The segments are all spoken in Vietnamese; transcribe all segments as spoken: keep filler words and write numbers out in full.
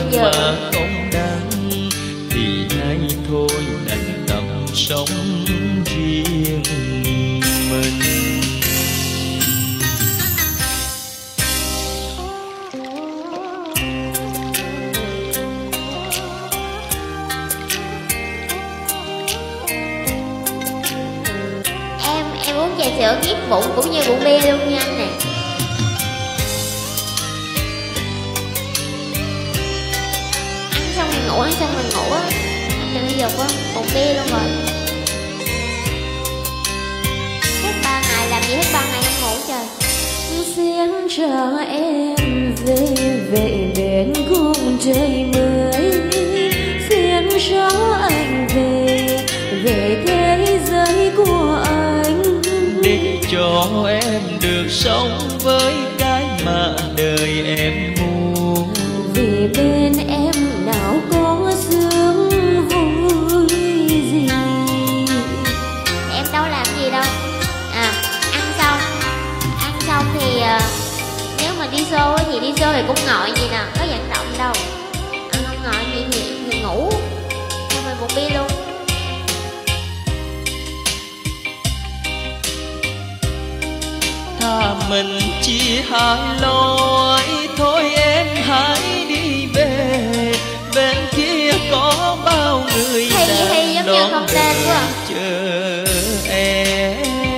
giờ mà không đáng, thì nay thôi đành tâm sống riêng mình. Em em uống trà sữa giết bụng cũng như bụng bia luôn nha anh nè. Ăn xong rồi ngủ, ăn xong rồi ngủ á. Anh đừng giật quá, bụng bia luôn rồi. Hết ba ngày làm gì hết ba ngày không ngủ trời. Xin cho em về về bên khung trời mới, xin cho anh về về thế giới của anh, để cho em được sống với cái mà đời em muốn. vì bên em nào có sướng vui gì. Em đâu làm gì đâu. À, ăn xong ăn xong thì uh, nếu mà đi show ấy, thì đi show thì cũng ngồi gì nè, có vận động đâu. Ăn không ngồi gì thì, thì ngủ, xong rồi một bia luôn. Thà mình chia hai lối, thôi em hãy đi về, bên kia có bao người Hay hay giống như không tên quá à. chờ em.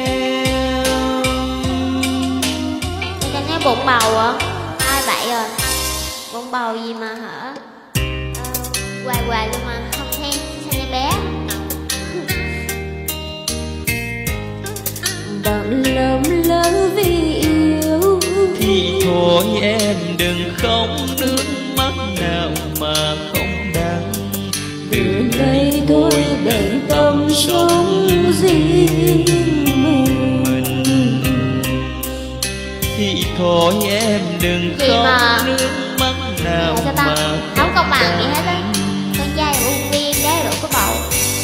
Người ta nói bụng bầu à? Ai vậy rồi? Bụng bầu gì mà hả? Ờ, hoài hoài luôn mà không than sao em bé. Bạn lầm lỡ vì yêu Thì thôi em đừng khóc, nước mắt nào mà không đáng. Từ đây thôi để tâm sống riêng mình. Thì thôi em đừng Gì khóc, mà nước mắt nào sao ta? mà Không công bằng gì hết á. Con trai là uống viên, gái rượu có bầu.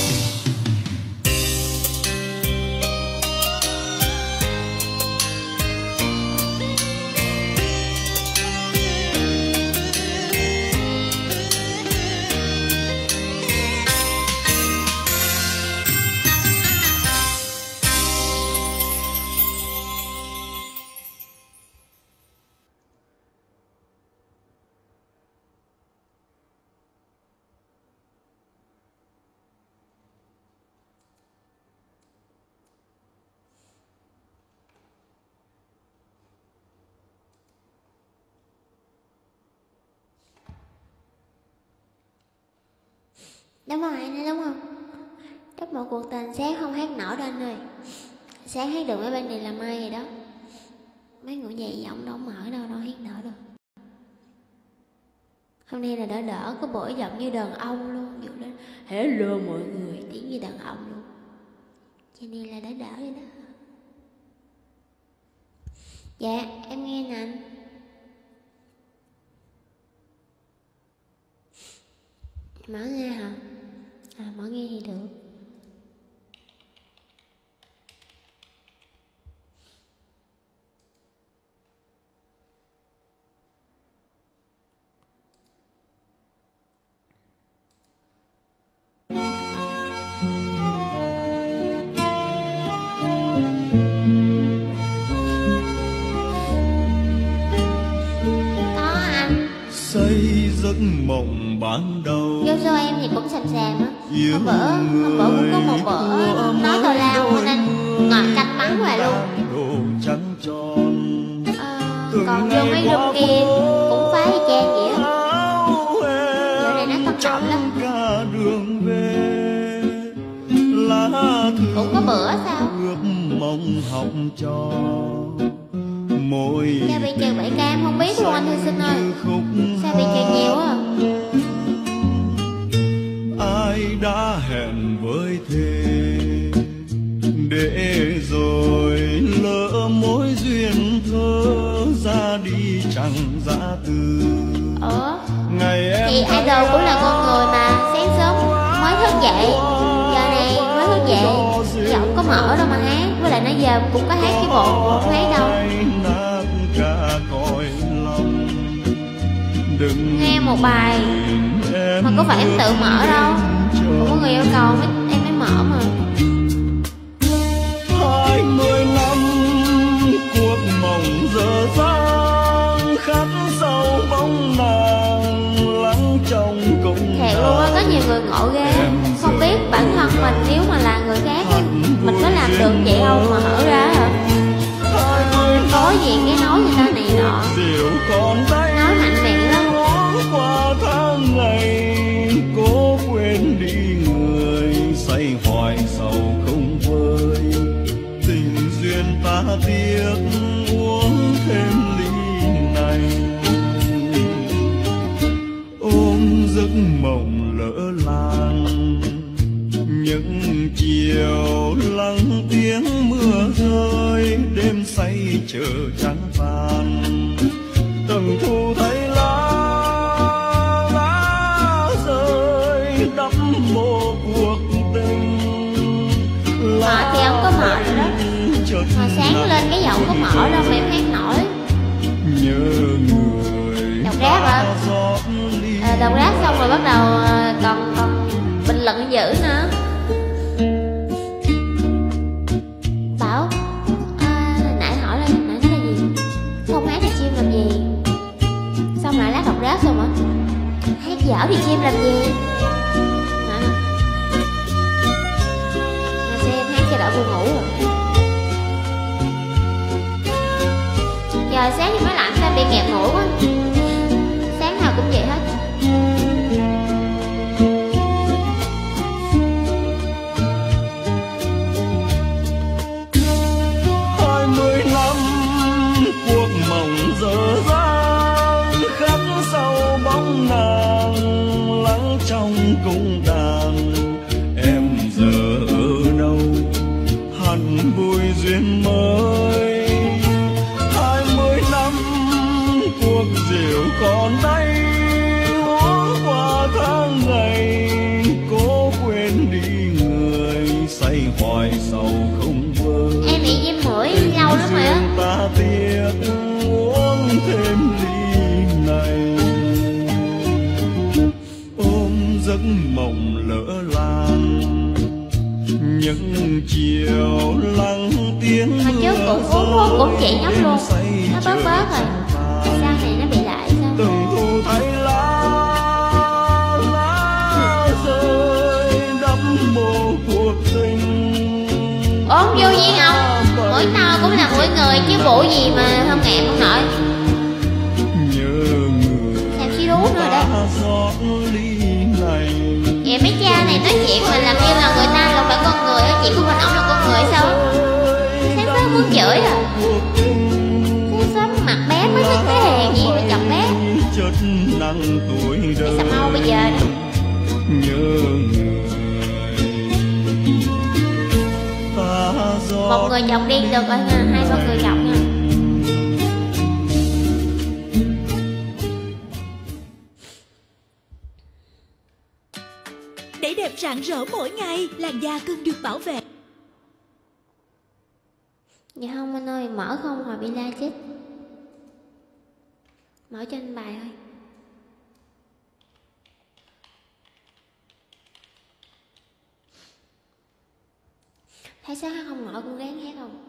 Đúng rồi anh đúng không? Trong một cuộc tình sáng không hát nổi đâu anh ơi. Sáng hát được mấy bên này là mai rồi đó. Mấy người dày giọng đâu mở đâu, đâu hát nổi đâu. Hôm nay là đỡ đỡ, có bữa giọng như đàn ông luôn. Dụ lên hello mọi người, tiếng như đàn ông luôn. Cho nên là đỡ đỡ rồi đó. Dạ em nghe nè anh. Mở nghe hả? À mở nghe thì được. Xây giấc mộng ban đầu. Vô show em thì cũng sàm sàm á. Hôm bữa, hôm bữa cũng có một bữa nói tào lao nên ngọt canh mắng hoài luôn. À, còn vô mấy room kia cũng phá y chang vậy á. Giờ này nó tâm trọng lắm. Cũng có bữa sao? Sao bị trừ bảy cam không biết luôn anh Thư Sinh ơi. Sao bị trừ nhiều á? Ai đã hẹn với thề để rồi lỡ mối duyên thơ ra đi chẳng ra từ. Ủa? Ngày em thì idol cũng là con người mà, sáng sớm mới thức dậy, giờ này mới thức dậy, giọng có mở đâu mà hát. Với lại nãy giờ cũng có hát cái bộ, bộ không hát đâu. đừng nghe một bài em mà có phải em tự mở đâu, không có người yêu cầu mới em mới mở mà. Hai mươi năm cuộc mộng dở dang khắc sâu bóng nàng lắng trong cùng Thiệt luôn á, có nhiều người ngộ ghê, không biết bản thân mình nếu mà là người khác á, mình có làm được vậy không mà hở ra hả? Đối diện cái nói người ta này nọ, nói mạnh miệng lắm. Qua tháng ngày cố quên đi người say hoài sầu không vơi, tình duyên ta tiếc uống thêm ly này, ôm giấc mộng lỡ làng những chiều lắng tiếng mưa rơi, đêm say chờ trắng tan từng thu thấy lá lá rơi đắp mồ cuộc tình. Mở thì ông có mở rồi đó, mà sáng lên cái giọng có mở đâu mà em hát nổi. Nhớ người Đọc rap hả? À, đọc rap xong rồi bắt đầu còn còn bình luận dữ nữa. Bảo à, nãy hỏi là nãy nói là gì, không hát thì chim làm gì, xong lại lát đọc rap xong hả? Hát dở thì chim làm gì hả? Mà xem hát cho đỡ buồn ngủ rồi. Giờ sáng thì mới lạnh sao bị nghẹt ngủ quá, sáng nào cũng vậy hết. Hai mươi năm cuộc mộng dở dang khắc sâu bóng nàng lắng trong cung đàn, em giờ ở đâu hẳn vui duyên mới. Hai mươi năm cuộc rượu còn đây uống qua tháng ngày cố quên đi người say hoài sầu không vơi. Em bị viêm mũi lâu lắm rồi á. Ta tiếc uống thêm ly này, ôm giấc mộng lỡ làng những chiều lắng tiếng Hồi trước cũng uống thuốc cũng chị nhóc luôn, nó bớt bớt rồi, sau này nó bị lại sao? từng thu thấy lá lá rơi đắp mồ cuộc tình. Ủa vô duyên không? Mỗi tao cũng là mỗi người chứ bộ gì mà không nghẹn không nổi. Nhớ người Làm chi đú nữa đấy. Vậy mấy cha này nói chuyện mà làm như là người ta không phải con người á, chị của mình ổng là con người sao? Sáng sớm muốn chửi à? Sáng sớm mặt bé mới thích cái hèn gì mà chọc bé. Mày xà mau bây giờ đó. Một người chọc đi được rồi nha, hai ba người chọc nha. Để đẹp rạng rỡ mỗi ngày, làn da cần được bảo vệ. Dạ không anh ơi, mở không hồi bị la chết. Mở cho anh bài thôi. Thấy sáng hát không mở cũng ráng hát không?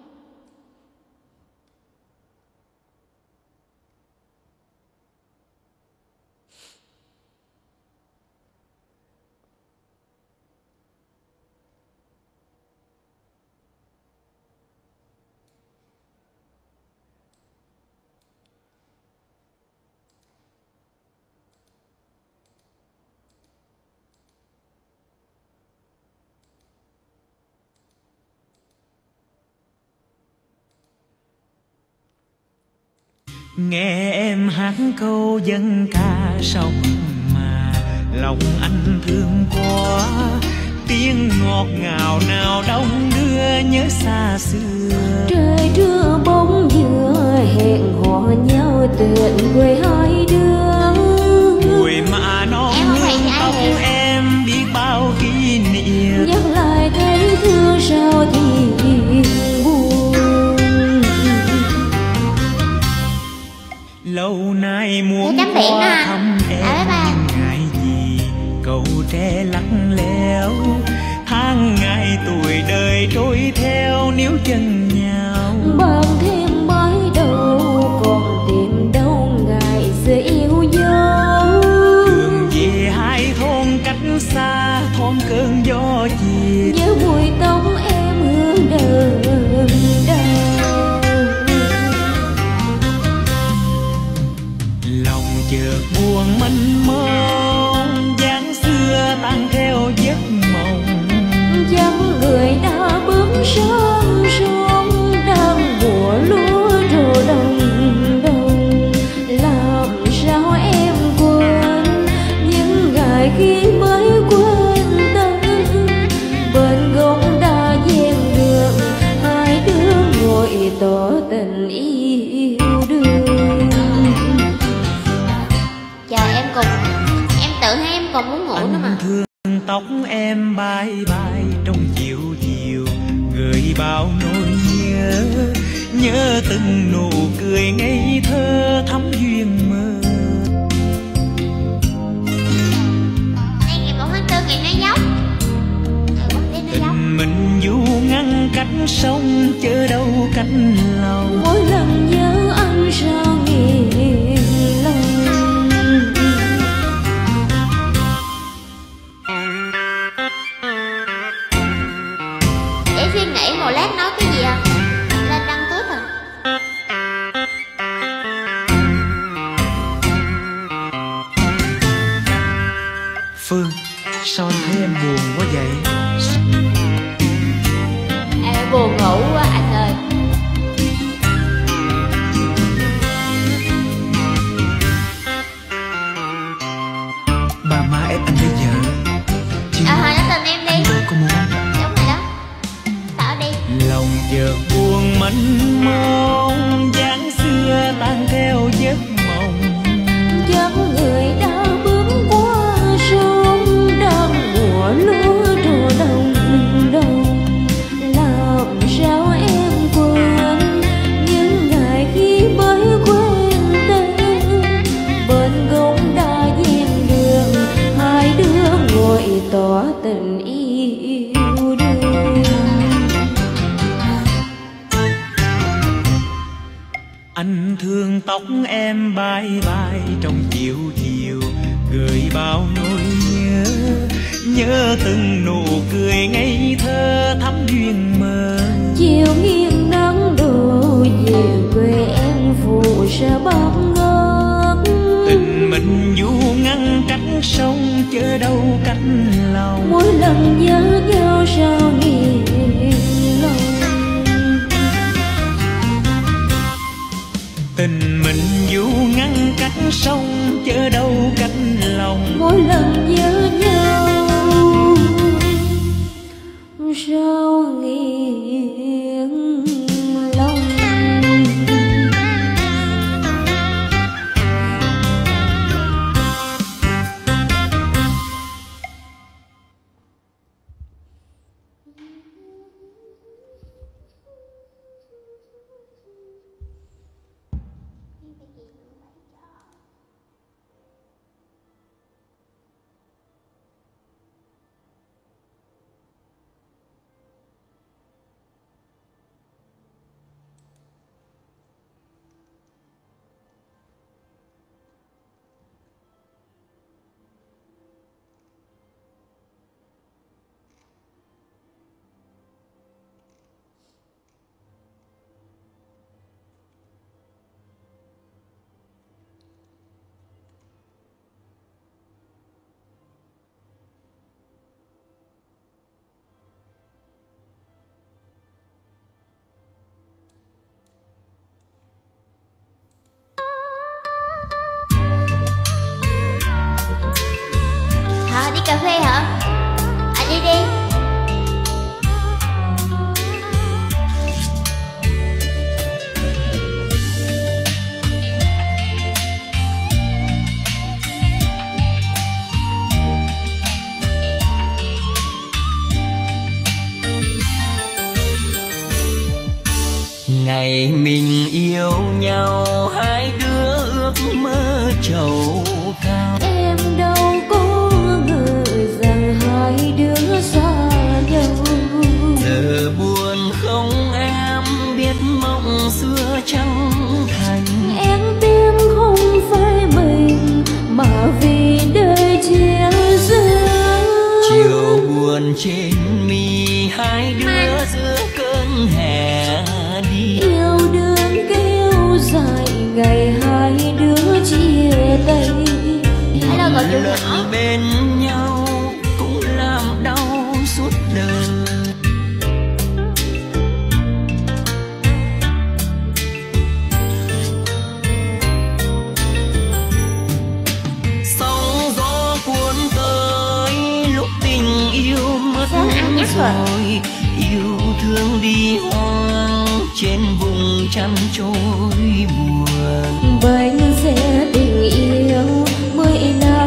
Nghe em hát câu dân ca sông mà lòng anh thương quá, tiếng ngọt ngào nào đông đưa nhớ xa xưa. Trời trưa bóng dừa hẹn hò nhau tựa quê hai đứa. Tuổi mà non hương tóc em biết bao kỷ niệm, nhắc lại thấy thương sao thì buồn. lâu nay muốn tắm biển đó qua anh. thăm cùng. Em tự thấy em còn muốn ngủ anh nữa mà. thương tóc em bay bay trong chiều chiều, gợi bao nỗi nhớ, nhớ từng nụ cười ngây thơ thắm duyên mơ. Đây ngày một tháng tư ngày nó dốc. Tình mình du ngăn cách sông chớ đâu cách lòng. Mỗi lần nhớ anh sao nghiền lòng. Để suy nghĩ một lát nói cái gì à? Lên đăng tước rồi. Phương, sao anh thấy em buồn quá vậy? Em buồn ngủ quá anh ơi. Ba má ép anh lấy vợ chứ. À hồi nó tình em đi. Anh đâu có muốn. Đúng rồi đó. Tao đi. Lòng chợt buồn mênh mông, dáng xưa tan theo giấc mộng. Chắc người đã bước qua sông, đang mùa lúa trổ đồng đồng. Làm sao em quên những ngày khi mới quen tên. Bên gốc đa ven đường, hai đứa ngồi tỏ tình yêu đương. Anh thương tóc em bay bay trong chiều chiều, gợi bao nỗi nhớ, nhớ từng nụ cười ngây thơ thắm duyên mơ. Chiều nghiêng nắng đổ về quê em phụ sa bát ngát. Tình mình du ngăn cách sông chớ đâu cách lòng. Mỗi lần nhớ nhau sao nghiền lòng. Tình mình du ngăn cách sông chớ đâu cách lòng. Mỗi lần nhớ nhau sao nghiền lòng. Hả, đi cà phê hả? À đi đi. Ngày mình yêu nhau, hai đứa ước mơ trầu cao. Em đâu có ngờ rằng hai đứa xa nhau. Giờ buồn không em biết mộng xưa chẳng thành. Em biết không phải mình mà vì đời chia rẽ. Chiều buồn trên mi, hai đứa giữa cơn hè đi. Yêu đương kéo dài ngày hai đứa chia tay. Hello cậu chủ nhỏ. Lần bên nhau cũng làm đau suốt đời. Sóng gió cuốn tới lúc tình yêu mất rồi. Yêu thương đi hoang trên vùng chăn trôi buồn. Bánh xe tình yêu mới là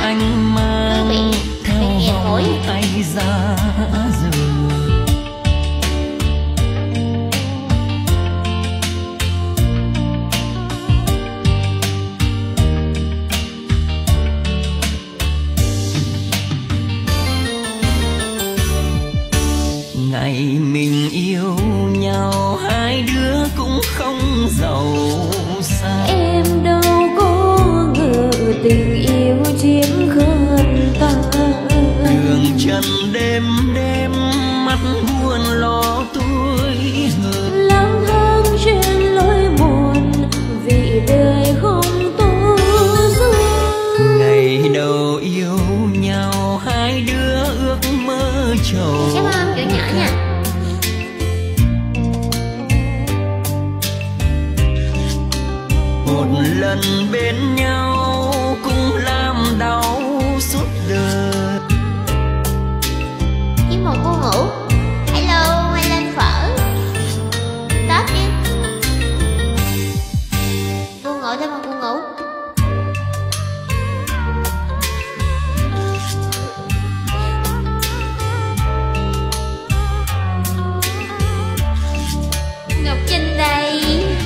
anh mang theo vòng tay ra rời. Ngày mình yêu nhau hai đứa cũng không giàu sang, em đâu có ngờ tình yêu chiếm khăn ta. đường chân đêm đêm mắt buồn lo tuổi hờn, Lang thang trên lối buồn vì đời không tốt duyên. ngày đầu yêu nhau hai đứa ước mơ trầu Cảm ơn chủ nhỏ nha. một lần bên nhau cũng làm đau suốt đời. Với một cô ngủ. Hello, hay lên phở. Tết đi. Cô ngủ thêm một cô ngủ. Ngọc Trinh đây.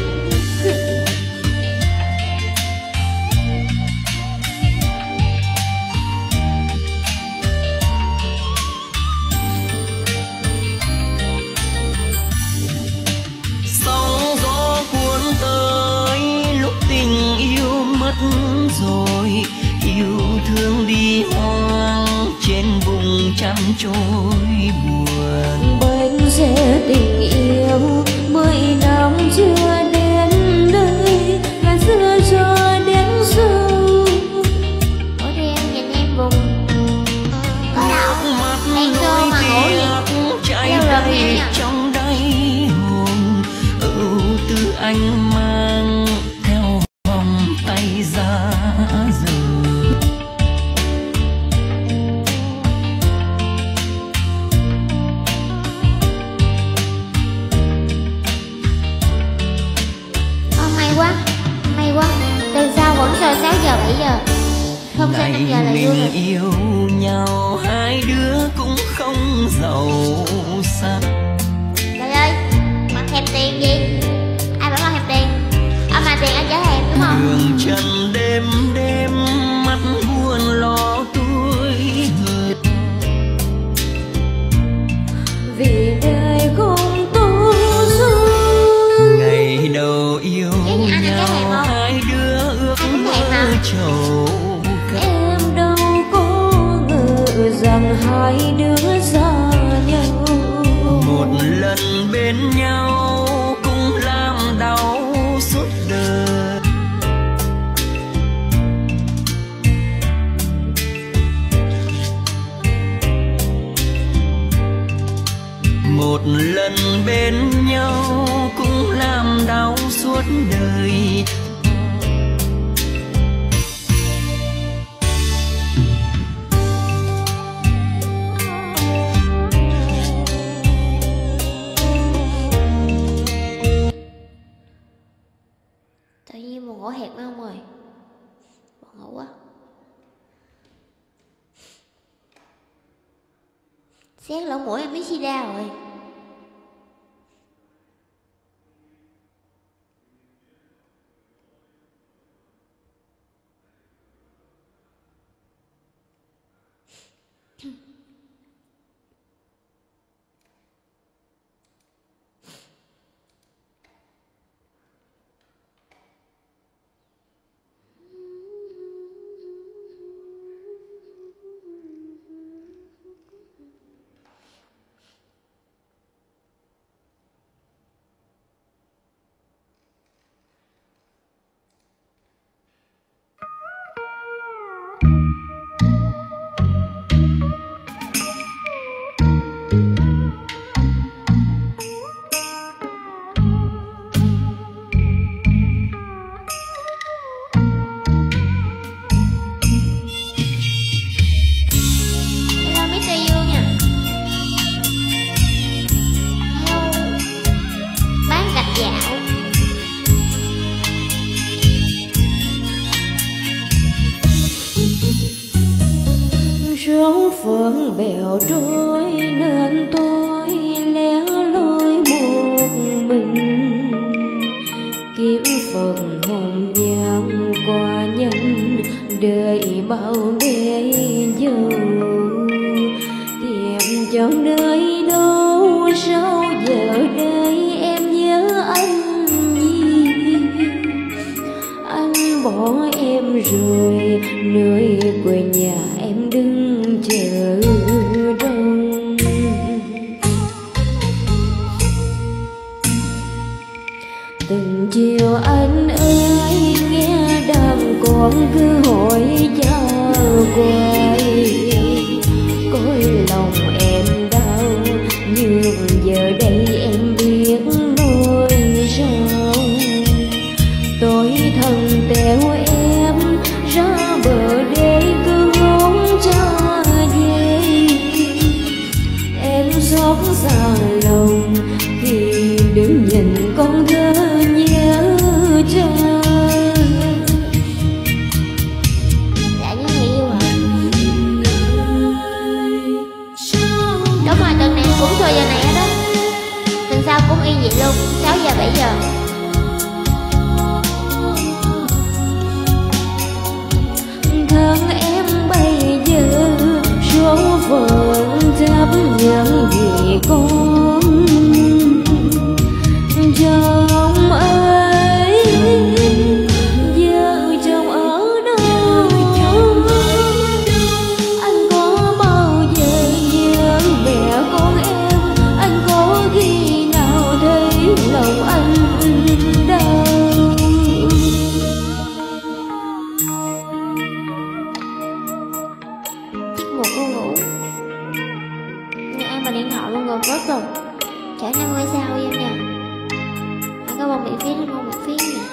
Sóng gió cuốn tới lúc tình yêu mất rồi, yêu thương đi hoang trên vùng chăn trôi buồn. Bánh xe tình yêu mười năm chưa đến đây, ngày xưa cho đến giờ. Ủa đi em nhìn em buồn. Có đâu. Em vô mà ngủ gì. Trái Đâu rồi đầy em nhỉ? trong đáy hồn, ưu tư anh mang theo vòng tay ra rời. Ờ, may quá. May quá. Từ sau vẫn sau sáu giờ bảy giờ. Không sau Ngày năm giờ là vui mình rồi. yêu nhau hai đứa cũng không giàu sang, Trời ơi, mặt thèm tiền gì? Ai bảo mặt thèm tiền? Ông mà tiền anh chở thèm đúng không? đường chân đêm đêm mắt buồn lo tuổi hờn, Vì đời không tốt duyên. ngày đầu yêu Cái nhà anh ăn cái thèm nhau không? hai đứa ước Ăn cái thèm mơ mà. trầu cạn. Em đâu có ngờ rằng hai đứa xa nhau. Một lần bên nhau cũng làm đau suốt đời. Một lần bên nhau cũng làm đau suốt đời. Tự nhiên buồn ngủ thiệt mấy ông ơi. Buồn ngủ quá. Xét lỗ mũi em biết sida rồi. bèo trôi nên tôi lẻ loi một mình. Kiếm phần hồn nhang qua nhanh đời bao bể dâu. Tìm cho nơi đâu sao giờ đây em nhớ anh nhiều. Anh bỏ em rồi nơi quê nhà em đứng chờ đông. Từng chiều anh ơi nghe đàn con cứ hỏi cha hoài. Cõi lòng em đau nhưng giờ đây em biết nói sao. Tôi thân theo em ra bờ đê cứ ngóng cha về. Em xót xa lòng khi đứng nhìn con thơ nhớ cha. Dạ như người yêu hả? Đúng rồi, tuần này cũng xuôi giờ này hết đó. Tuần sau cũng y vậy luôn, sáu giờ bảy giờ. Thân em bây giờ số phận chấp nhận vì con. Chồng ơi vợ chồng ở đâu? Anh có bao giờ nhớ mẹ con em? Anh có khi nào thấy lòng anh đau? Chiếc một cô ngủ nhưng ai mà điện thoại luôn rồi rớt rồi. Chở năm ngôi sao em nha. Anh có bông miễn phí lên bông miễn phí nè.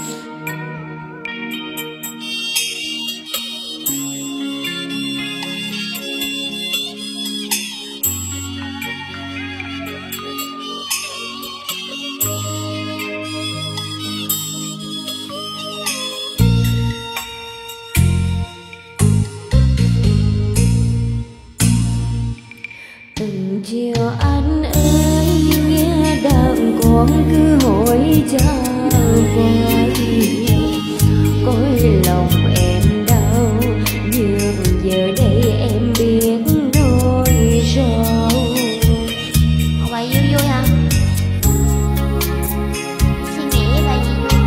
Từng chiều anh ơi nghe đàn con cứ hỏi cha hoài. Cõi lòng em đau nhưng giờ đây em biết nói sao. Một bài vui vui hả? Suy nghĩ với bài gì vui?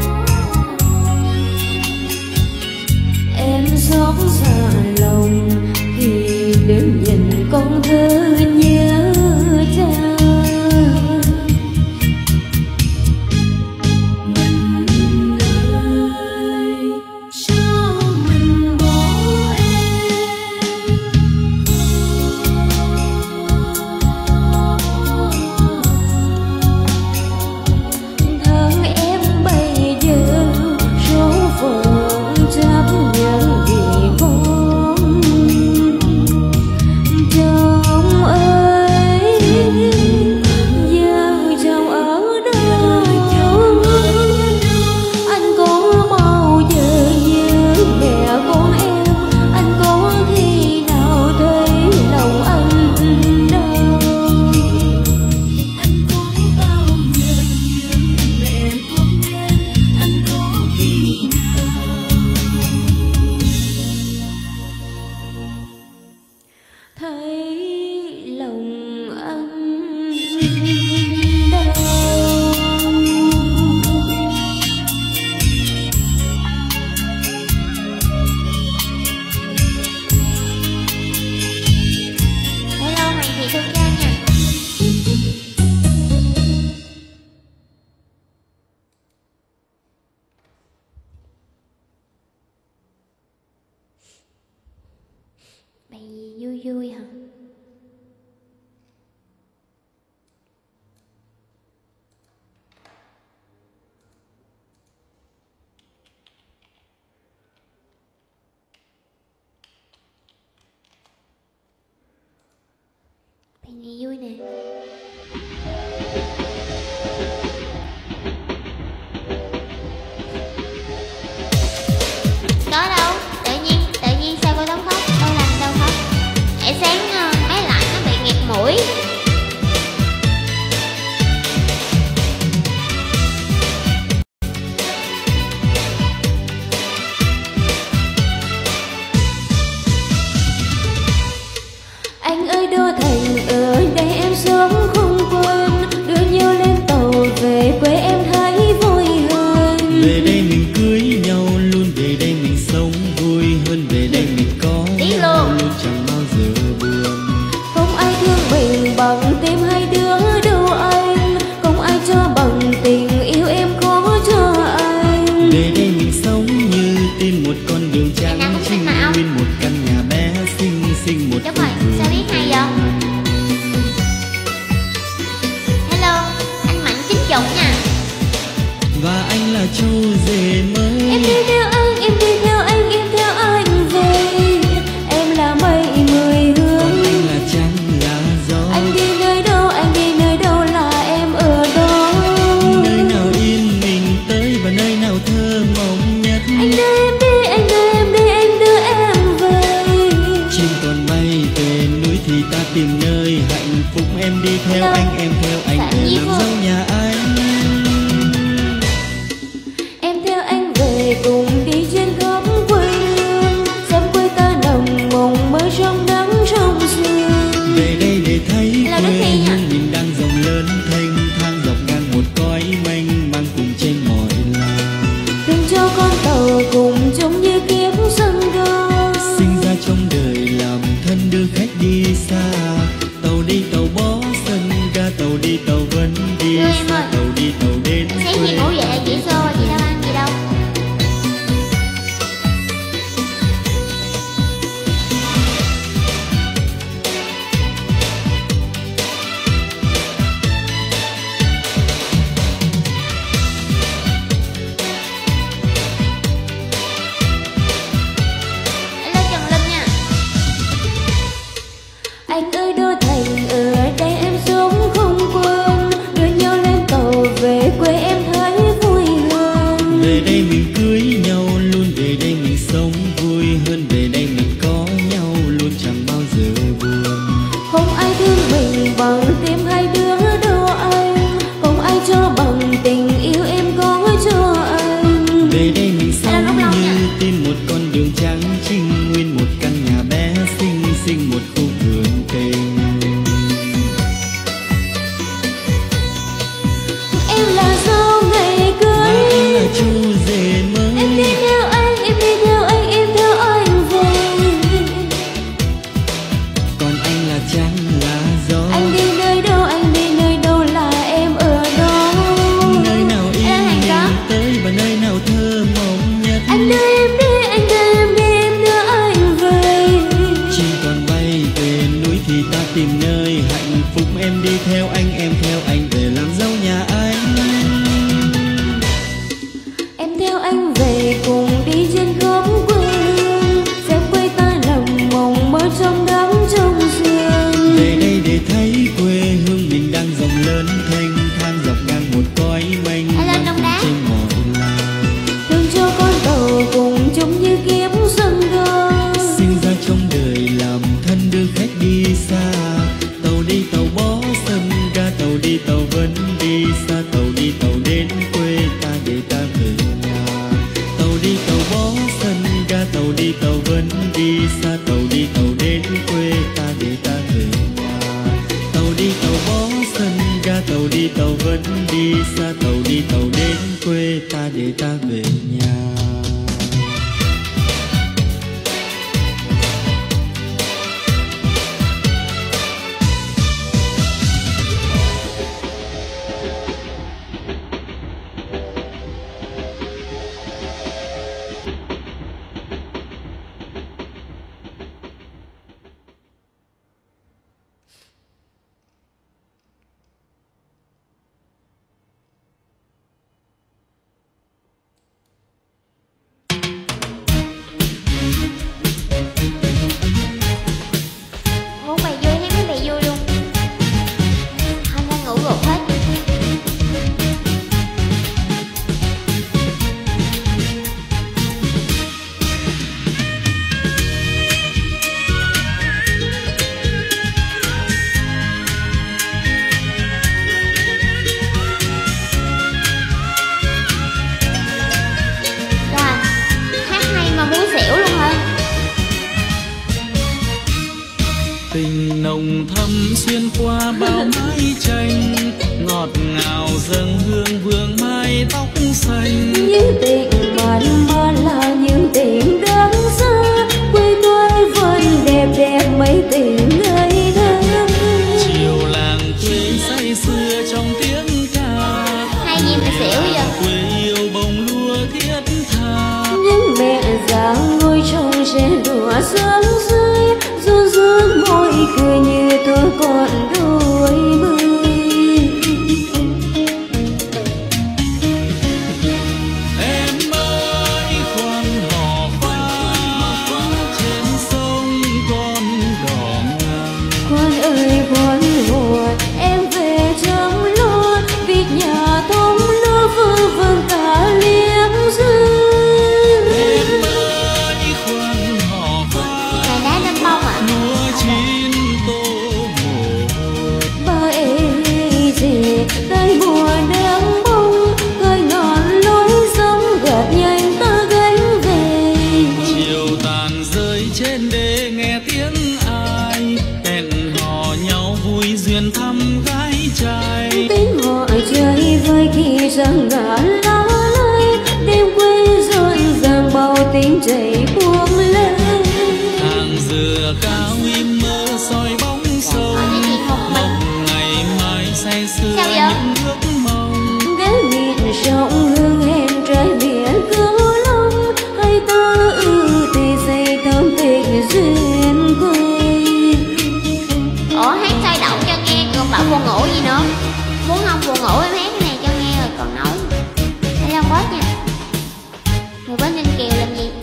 Em xót xa lòng khi đứng nhìn con thơ nhớ cha. Sao mình bỏ em? Thân em bây giờ số phận chấp nhận vì con. Chồng ơi vợ chồng ở đâu? Anh có bao giờ nhớ mẹ con em? Anh có khi nào thấy lòng anh đau? Anh có bao giờ nhớ mẹ con em? Anh có khi nào thấy lòng anh đau? Hello Hoàng Thị Thu Trang nha. Bài gì vui vui hả? Bài này vui nè. Có đâu, tự nhiên, tự nhiên sao cô Tống khóc, đâu làm đâu khóc. Để sáng và anh là chú rể mới. Em đi theo anh, em đi theo anh, em theo anh về. Em là mây mười hướng, còn anh là trăng là gió. anh đi nơi đâu, anh đi nơi đâu là em ở đó. Nơi nào yên mình tới và nơi nào thơ mộng nhất. Anh đưa em đi, anh đưa em đi, anh đưa em về. Chim còn bay về núi thì ta tìm nơi hạnh phúc. Em đi theo Hello. anh, em theo anh Bạn để Nhi làm không? dâu nhà anh. Em theo anh về cùng đi trên khắp quê hương, xem quê ta nồng mộng mơ trong nắng trong sương. Về đây để thấy Hello, Đức quê Thi nhỉ? hương mình đang rộng lớn thênh thang dọc ngang một cõi mênh mang cùng trên mọi làng. Thương cho con tàu cùng trông như kiếp sân ga. Sinh ra trong đời làm thân đưa khách đi xa. Tàu đi tàu bó sân ga, tàu đi tàu vẫn đi Đưa em xa. ơi. Tàu đi tàu đến Sáng quê. chị ngủ dậy là chị xô, chị đâu ăn gì đâu. Hello Trần Linh nha. Anh ơi đô thành ở đây em sống không quên, đưa nhau lên tàu về quê em thấy vui hơn. Về đây mình cưới nhau luôn, về đây mình sống vui hơn. Về đây mình có nhau luôn chẳng bao giờ buồn. Không ai thương mình bằng tim hai đứa đâu anh, không ai cho bằng tình yêu em có cho anh. Về đây mình Hello, sống Long Long như nha. tìm một con đường trắng trinh, nguyên một căn nhà bé xinh xinh, một khu vườn tình. Em là dâu ngày Và anh cưới, là chú rể em đi mới. theo anh, em đi theo anh, em theo anh về. Còn anh là trăng là gió. Anh đi nơi đâu, anh đi nơi đâu là em ở đó. Nơi nào yên Em hàng bình đó. tới và nơi nào thơ mộng nhất. Anh đưa em đi, anh đưa em đi, em đưa anh về. Chim còn bay về núi thì ta tìm nơi hạnh phúc. Em đi theo anh, em theo anh về làm dâu nhà anh. Em theo anh về cùng đi trên khắp quê hương, xem quê ta nồng mộng mơ trong nắng trong sương. Về đây để thấy quê hương mình đang rộng lớn thênh thang dọc ngang một cõi mênh Hello, mang Đông cùng Đá. trên mọi làng. Thương cho con tàu cùng trông như kiếp sân ga. Sinh ra trong đời làm thân đưa khách đi xa. Tàu đi tàu bó sân ga, tàu đi tàu vẫn đi xa. Tàu đi tàu đến quê ta để ta về nhà. Tàu đi tàu bó sân ga, tàu đi tàu vẫn đi xa. Tàu đi tàu đến quê ta để ta về nhà. Tàu đi tàu bó sân ga, tàu đi tàu vẫn đi xa. Tàu đi tàu đến quê ta để ta về nhà. Muốn bài vui hay mấy bài vui luôn. Không ra ngủ gục hết. Rồi, hát hay mà muốn xỉu luôn hả? Tình nồng thắm xuyên qua bao mái tranh, ngọt ngào dâng hương vương mai tóc xanh. Những tình mặn mà là những tình đáng xa, quê tôi vẫn đẹp đẹp mấy tình ngây thơ. Chiều làng quê say sưa trong tiếng ca, Hay gì mà xỉu giờ. quê yêu bông lúa thiết tha. Những mẹ già ngồi trong xe đùa sớm rơi, run run môi cười như tôi còn đôi mươi. rằng ngả lá lơi đêm quê rộn ràng bao tiếng chảy buông lên. Hàng dừa cao im mơ soi bóng sông, mong ngày mai say sưa những ước mong. Ghé miền sông hương hẹn trái biển cứu long, hay ta ư thì xây thơm tình duyên quê. Ủa hát sôi động cho nghe, còn bảo buồn ngủ gì nữa. Muốn không buồn ngủ em hát cái này cho nghe rồi còn nói. Đây là bớt nha. Người bớt Ninh Kiều làm gì?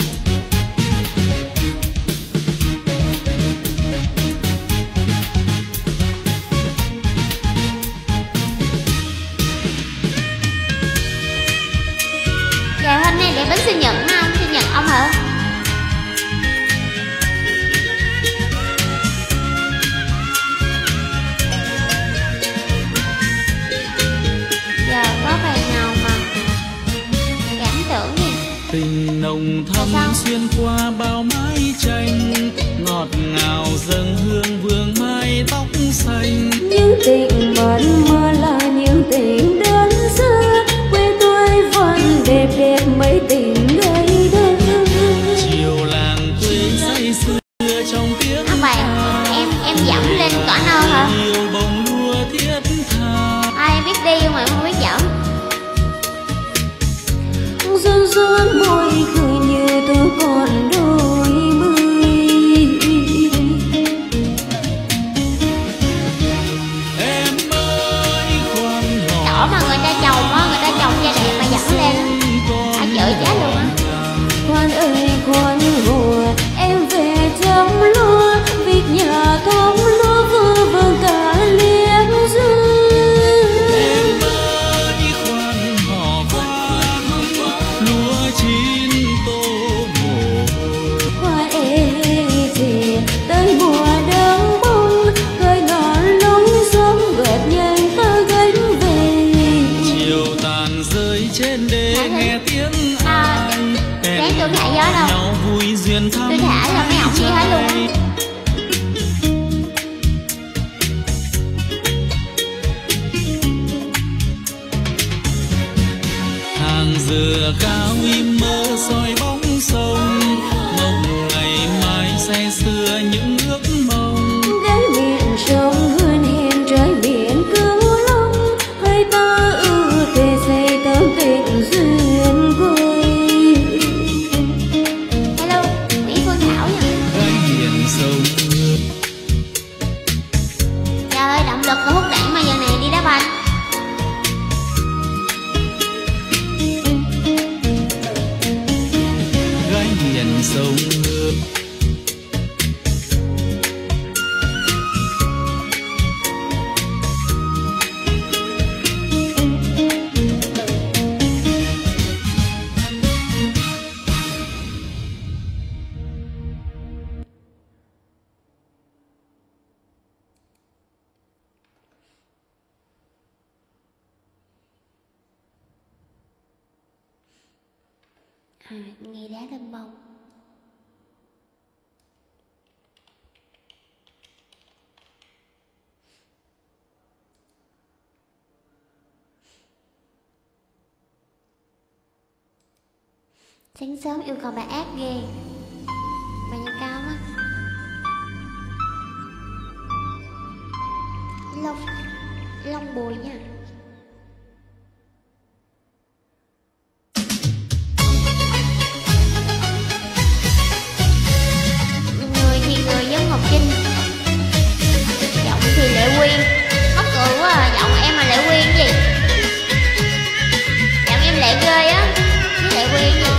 Dạ hôm nay để bánh sinh nhật nó không? Sinh nhật ông hả? Giờ có bài nào mà cảm tưởng gì? Tình nồng thắm xuyên qua bao mái tranh, ngọt ngào dâng hương vương mai tóc xanh. Những tình mặn mà là những tình đơn xưa, quê tôi vẫn đẹp đẹp mấy tình ngây thơ. Chiều làng quê say sưa trong tiếng Ông bài em em dẫm lên cỏ nơ hả? yêu bông lúa thiết tha. Ai biết đi mà không biết dẫm. Run run môi cười như tôi còn đôi mươi. Em ơi khoan hò Cỏ mà người ta trồng á, người ta trồng cho đẹp mà dẫm lên á, ai chửi chết luôn á. Khoan ơi khoan hồ em về trong lúa, việc nhà thóc lúa vừa vàng cả liếc rơi. em ơi khoan hò khoan lúa chín tô mồ. Khoan ê gì tới mùa đơm bông, khơi ngọn lối sớm gợt nhanh ta gánh về. Chiều tàn rơi trên đê nghe tiếng À, ai. sáng tôi thả gió đâu. nhau vui duyên thăm Tôi thả là mấy ổng gì hết luôn á. hàng dừa cao im mơ soi bóng sông, mong ngày mai say sưa những ước mong. Ghé miền sông hươn hẹn trái biển cứu long, hay ta ư thề xây tấm tình duyên quê. Hello, Mỹ Phương Thảo nha. Gái hiền sông nước Trời ơi, động lực và hút đẩy mà giờ này đi đá banh. gái hiền sông nước. À, nghe đá lên bông. Sáng sớm yêu cầu bà ác ghê. Bà như cao á. Long Long Bùi nha. Người thì người giống Ngọc Trinh, giọng thì Lệ Quyên. Mắc cười quá à, giọng em mà Lệ Quyên gì? Giọng em Lệ ghê á, với Lệ Quyên gì?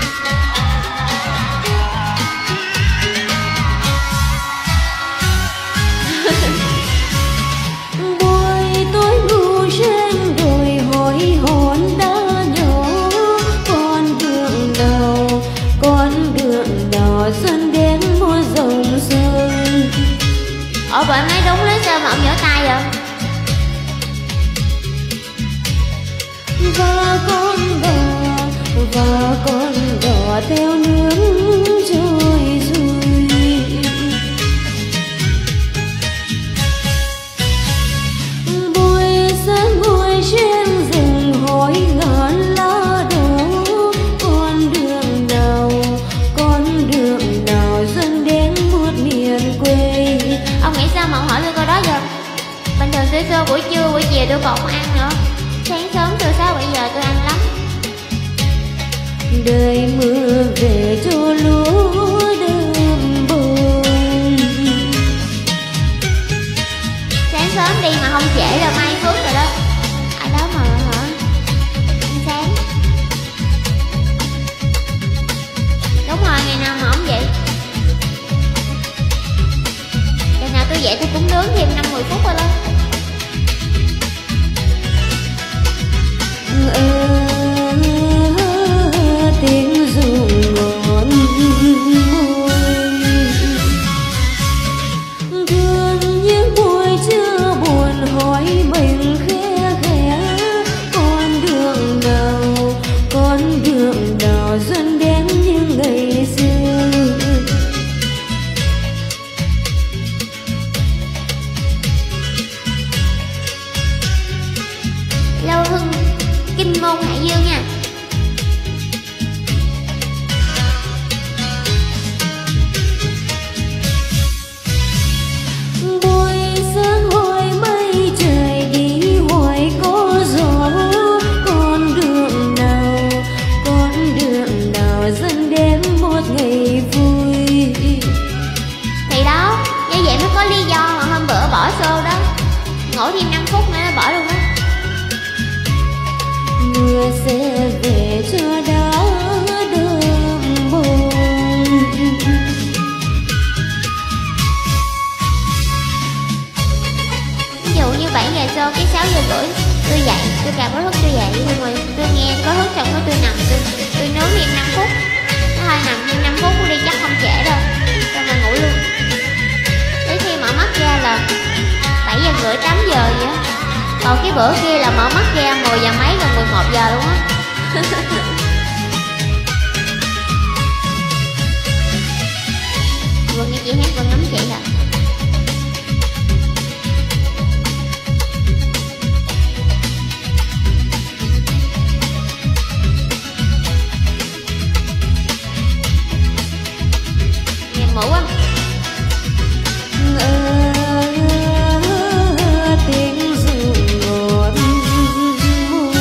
Buổi tối ngủ trên đồi hỏi hòn đá nhỏ, con đường nào con đường nào xuân đến mùa rồng rơi. Ủa bà nói đúng đấy, sao mà ông vỗ tay vậy? Và con đò và con đò theo nước trôi rồi. Buổi sáng ngồi trên rừng hỏi buổi chiều tôi còn không ăn nữa. Sáng sớm từ sáu bảy giờ tôi ăn lắm. Đời mưa về cho lúa đơm bông. Sáng sớm đi mà không trễ là may phước rồi đó. Ở đó mà hả? Ăn sáng. Đúng rồi, ngày nào mà không vậy. Ngày nào tôi dậy tôi cũng nướng thêm năm mười phút rồi đó. Ờ, tiếng ru ngọt môi. Thương những buổi trưa buồn hỏi mình khẽ khẽ, con đường nào, con đường nào dần đến như ngày xưa. Lâu Hưng, Kinh Môn, Hải Dương nha. Buổi sáng hỏi mây trời đi hỏi có gió, con đường nào, con đường nào dần đến một ngày vui. Thì đó, như vậy mới có lý do mà hôm bữa bỏ show đó. Ngủ thêm năm phút nữa bỏ luôn đó. Mưa sẽ về cho đá đơm bông. Ví dụ như bảy giờ show cái sáu giờ rưỡi tôi dậy, tôi cài báo thức tôi dậy xong rồi tôi nghe báo thức xong rồi tôi nằm tôi tôi nướng thêm năm phút. Nó hơi nằm thêm năm phút đi chắc không trễ đâu. Xong rồi ngủ luôn. Đến khi mở mắt ra là bảy giờ rưỡi tám giờ vậy á. Còn cái bữa kia là mở mắt ra mười giờ mấy gần mười một giờ luôn á. Vừa nghe chị hát vừa ngắm chị à. Nghe mũ á. Tiếng ru ngọt môi.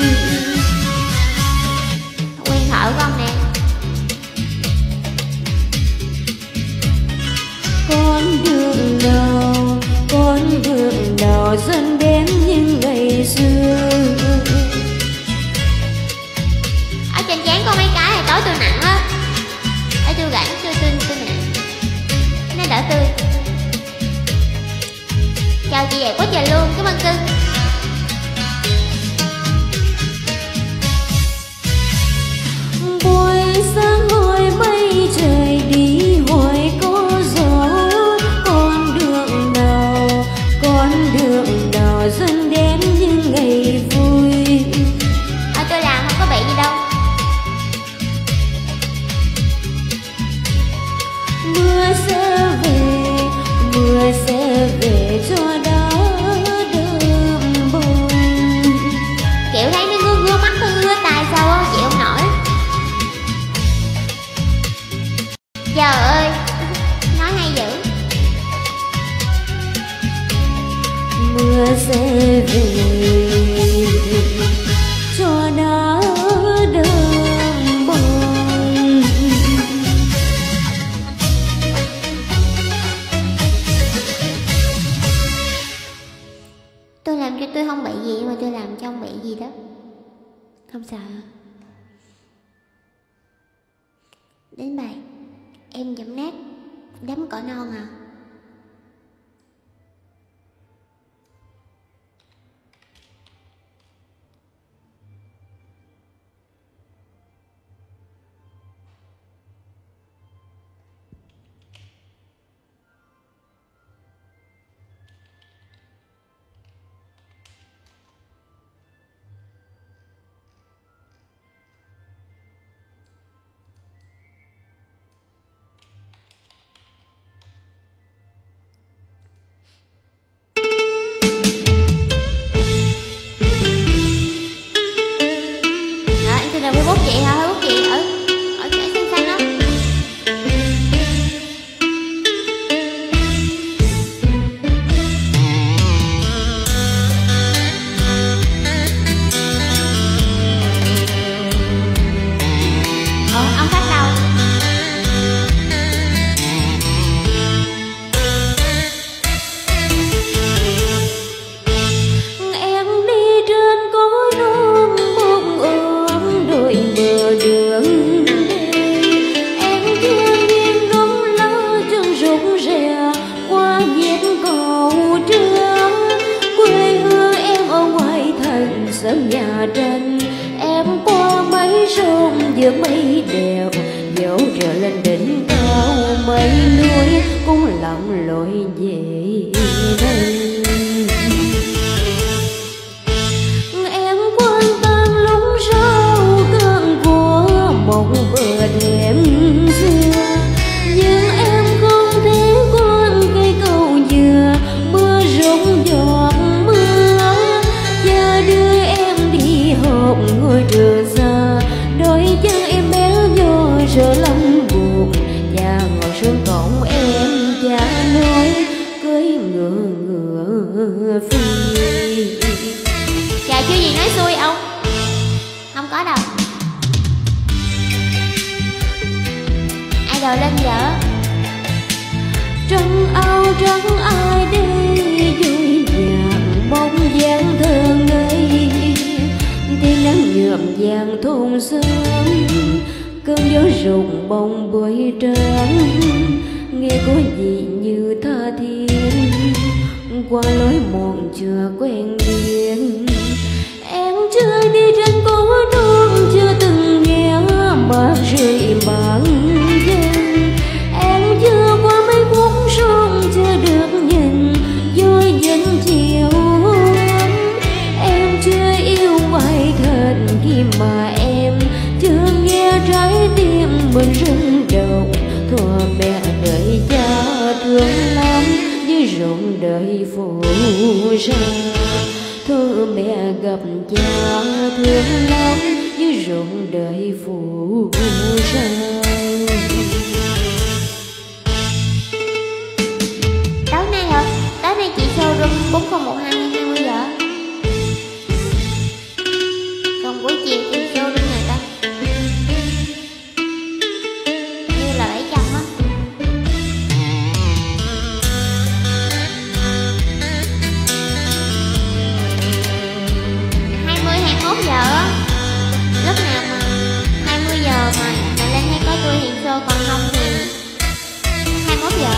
Quen thở của ông nè. Con đường nào, con đường nào dần đến như ngày xưa. Ở trên trán có mấy cái thì tối tôi nặng á. Ở tôi rảnh tôi tôi tôi nặng. Nó đỡ tươi. Chào chị đẹp quá trời luôn, cảm ơn cưng. Buổi sáng hỏi mây trời đi hỏi có gió, con đường nào, con đường nào dần đến như ngày vui. Ở tôi làm không có bị gì đâu. Mưa sẽ về, mưa sẽ về cho đá đơm bông. Kiểu thấy nó ngứa ngứa mắt nó ngứa tai sao á, chịu không nổi. Trời ơi, nói hay dữ. Mưa sẽ về cho đá đơm bông. Tôi làm cho tôi không bị gì mà tôi làm cho ông bị gì đó. Không sợ. Đến bài em giọng nát đám cỏ non à. sân nhà tranh. Em qua mấy sông giữa mấy đèo, dẫu trở lên đỉnh cao mấy núi cũng lặn lội về đây. Em quan tan lúc sau cơn của một bờ đêm xưa, nhưng em không thể quên cây cầu dừa mưa rụng giọt mưa, và đưa em đi học ngôi trường xa. Đôi chân em bé nhỏ sợ lắm buồn, và ngồi sương cổng em cha nói cưới ngựa ngựa phi. Trời, chưa gì nói xui ông? Không có đâu. Ai đòi lên vợ? Trăng ao trắng ai đây vui vàng bóng dáng thơ ngây, tiếng nắng nhuộm vàng thôn sớm, cơn gió rụng bông bụi trắng, nghe có gì như tha thiết qua lối mòn chưa quen biết. Em chưa đi trên cố đô, chưa từng nghe mà rơi bằng chân. Em chưa qua mấy khúc sông, chưa được nhìn dối danh chiều. Em chưa yêu ai thật khi mà em chưa nghe trái tim mình rung động. Thua mẹ đợi cha thương lắm với rộng đời phù sa. Thưa mẹ gặp cha thương lắm với rộng đời phù sa. Tối nay hả? Tối nay chị showroom bốn không một hai hai mươi giờ. Còn buổi chiều chị showroom người ta như là bảy trăm á. Hai mươi hai mốt giờ á. Lúc nào mà hai mươi giờ mà mà lên hay có tôi hiện show, còn không thì hai mốt giờ.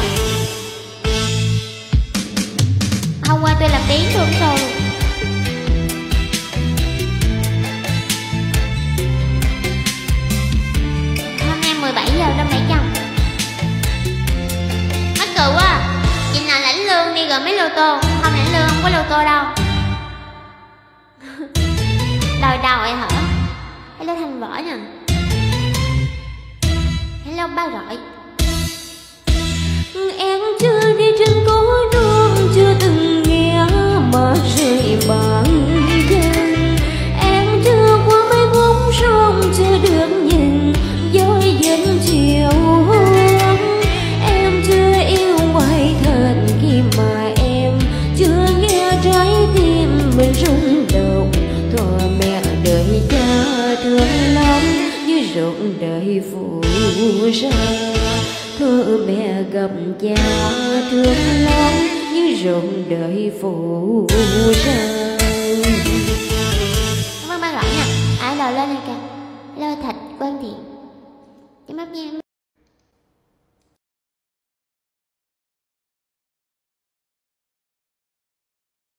Hôm qua tôi làm tiếng tôi cũng show luôn. Hôm nay mười bảy giờ lên bảy trăm. Mắc cười quá à. Chị nào lãnh lương đi rồi mấy lô tô. Không lãnh lương không có lô tô đâu. Đòi đòi hả? Hello Thanh Võ nè. Hello ba rọi. Em chưa đi trên cố đô, chưa từng nghe mà rơi bằng chân. Em chưa qua mấy khúc sông, chưa được nhìn dối danh chiều. Em chưa yêu ai thật khi mà em chưa nghe trái tim mình rung động. Thua mẹ đợi cha thương lắm với rộng đời phù sa. Thưa mẹ gặp cha thương lắm như rộng đời phù sa. Cảm ơn ba gọi nha. Ai đòi lên này kìa. Hello Thạch Quang Thiện. Chấm mắt nha.